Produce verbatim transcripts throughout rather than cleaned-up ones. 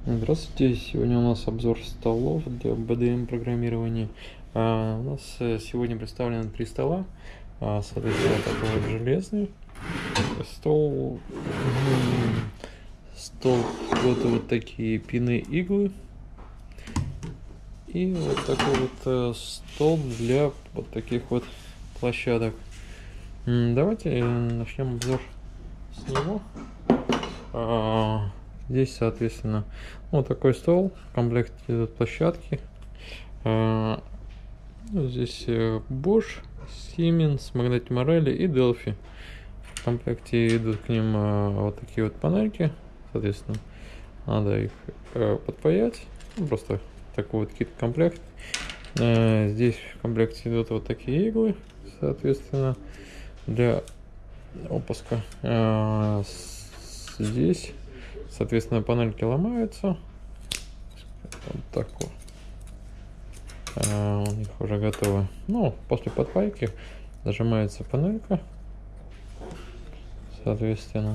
Здравствуйте, сегодня у нас обзор столов для бэ дэ эм программирования. А, у нас э, сегодня представлены три стола. А, соответственно, такой вот железный стол, м, стол, вот, вот такие пины иглы и вот такой вот э, стол для вот таких вот площадок. М, Давайте э, начнем обзор с него. А, Здесь, соответственно, вот такой стол, в комплекте идут площадки. А, ну, здесь э, Bosch, Siemens, Magneti Marelli и Delphi. В комплекте идут к ним а, вот такие вот панельки. Соответственно, надо их э, подпаять. Ну, просто такой вот кит-комплект. Э, здесь в комплекте идут вот такие иглы, соответственно, для опуска. Э, с- здесь, соответственно, панельки ломаются. Вот так вот. Э, у них уже готовы. Ну, после подпайки нажимается панелька, соответственно.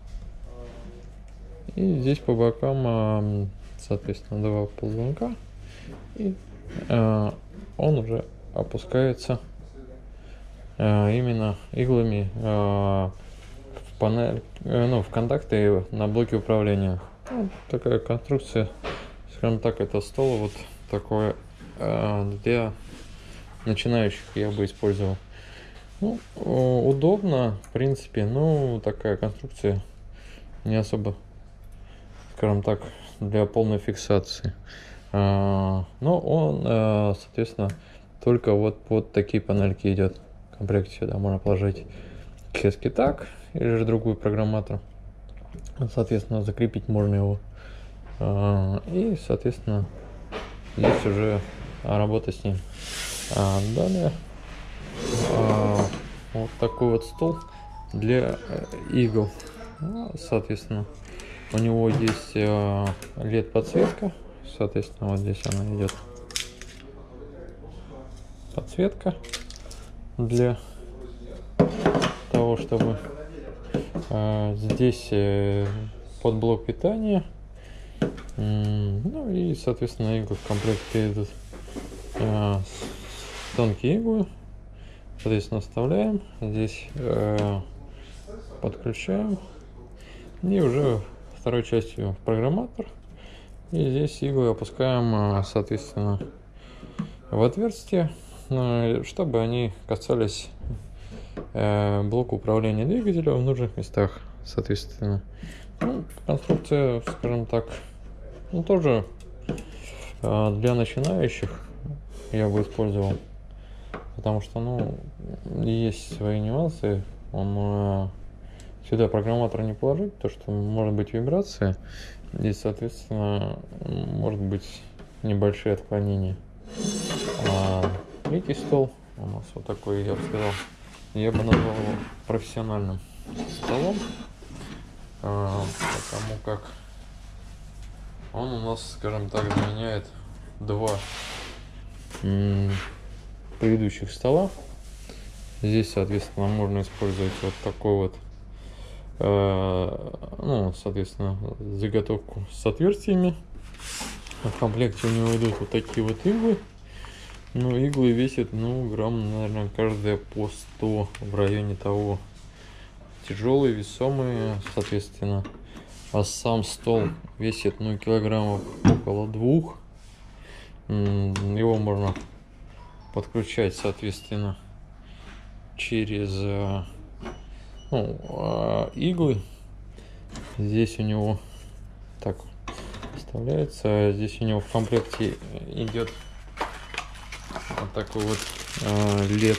И здесь по бокам, соответственно, два ползунка. И э, он уже опускается э, именно иглами э, в панель, э, ну, в контакты на блоке управления. Вот такая конструкция, скажем так, это стол вот такой э, для начинающих я бы использовал. Ну, удобно, в принципе, но такая конструкция не особо, скажем так, для полной фиксации. А, но он, а, соответственно, только вот под такие панельки идет. В комплекте сюда можно положить кески так или же другую программатор. Соответственно, закрепить можно его. А, и, соответственно, здесь уже работа с ним. А далее а, вот такой вот стол для игл. Ну, соответственно, у него есть э, лед подсветка. Соответственно, вот здесь она идет. Подсветка для того, чтобы э, здесь э, под блок питания. Ну и, соответственно, иглы в комплекте идут э, тонкие иглы. Соответственно, вставляем. Здесь э, подключаем. И уже второй частью в программатор. И здесь иглы опускаем, соответственно, в отверстие, чтобы они касались блока управления двигателя в нужных местах, соответственно. Ну, конструкция, скажем так, ну, тоже для начинающих я бы использовал, потому что, ну, есть свои нюансы. Он сюда программатор не положить, то что может быть вибрация и, соответственно, может быть небольшие отклонения. А третий стол у нас вот такой, я бы сказал, я бы назвал его профессиональным столом, а, потому как он у нас, скажем так, заменяет два м, предыдущих стола. Здесь, соответственно, можно использовать вот такой вот, э, ну, соответственно, заготовку с отверстиями. В комплекте у него идут вот такие вот иглы. Ну, иглы весят, ну, грамм, наверное, каждая по сто, в районе того. Тяжелые, весомые, соответственно. А сам стол весит, ну, килограммов около двух. Его можно подключать, соответственно, через, ну, иглы. Здесь у него так вставляется. Здесь у него в комплекте идет вот такой вот э, лед.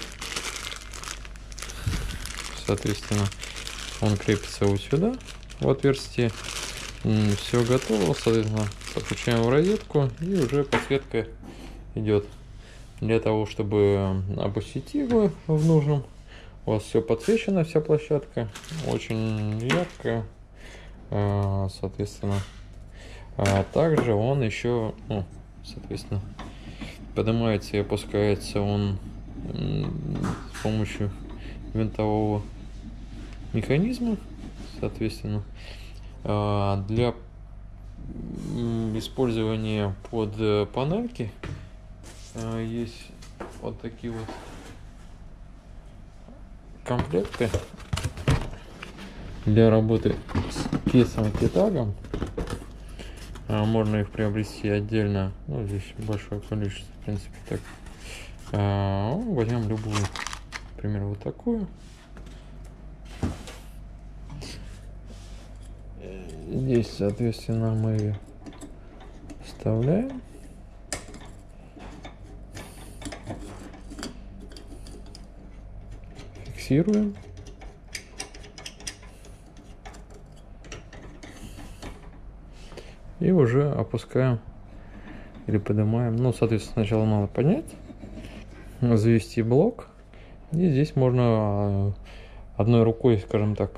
Соответственно, он крепится вот сюда, в отверстие. Все готово, соответственно, подключаем в розетку, и уже подсветка идет. Для того, чтобы опустить иглы в нужном, у вас все подсвечено, вся площадка, очень яркая, соответственно. А также он еще, ну, соответственно, поднимается и опускается он с помощью винтового механизма, соответственно. Для использования под панельки есть вот такие вот комплекты для работы с кейсом T-Tag. Можно их приобрести отдельно. Ну, здесь большое количество, в принципе, так. Возьмем любую, например, вот такую. Здесь, соответственно, мы ее вставляем. Фиксируем. И уже опускаем или поднимаем. Ну, соответственно, сначала надо поднять, завести блок. И здесь можно одной рукой, скажем так,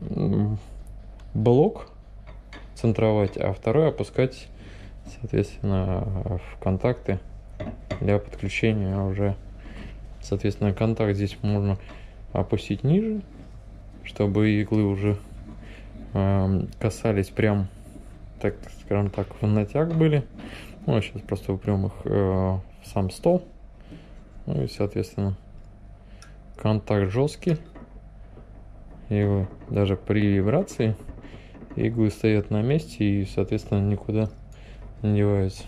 блок центровать, а второй опускать, соответственно, в контакты для подключения уже. Соответственно, контакт здесь можно опустить ниже, чтобы иглы уже э, касались прям, так скажем так, в натяг были. Ну, а сейчас просто упрем их э, в сам стол. Ну и, соответственно, контакт жесткий. И даже при вибрации иглы стоят на месте и, соответственно, никуда не деваются.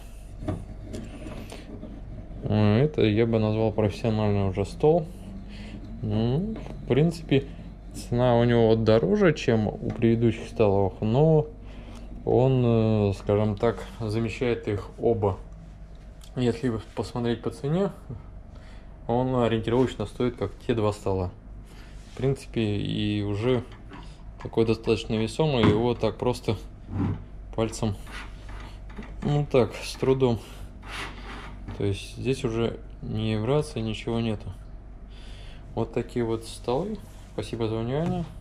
Это я бы назвал профессиональный уже стол. Ну, в принципе, цена у него дороже, чем у предыдущих столов, но он, скажем так, замещает их оба. Если посмотреть по цене, он ориентировочно стоит как те два стола. В принципе, и уже такой достаточно весомый, его так просто пальцем, ну так, с трудом. То есть здесь уже ни вибрации, ничего нету. Вот такие вот столы. Спасибо за внимание.